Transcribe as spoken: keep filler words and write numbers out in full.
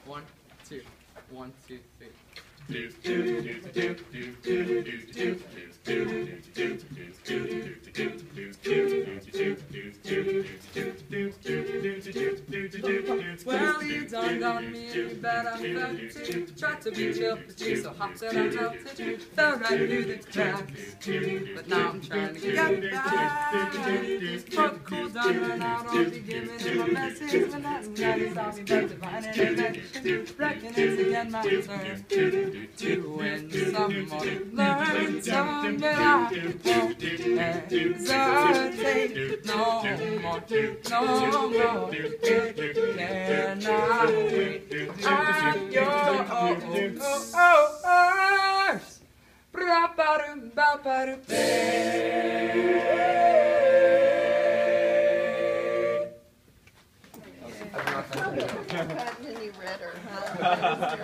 One, two, one, two, three. Well, you dawned on me that I felt it. Tried to be chill, but you so hot that I melted. Fell right through the cracks, but now I'm trying to get back. For the cool down run out, I'll be giving him a message. But nothing that is on me but divine intervention. Reckon it's again my turn to win some more, learn some, but I won't hesitate no more, no more. It cannot wait. I'm yours. Gotten any redder, huh?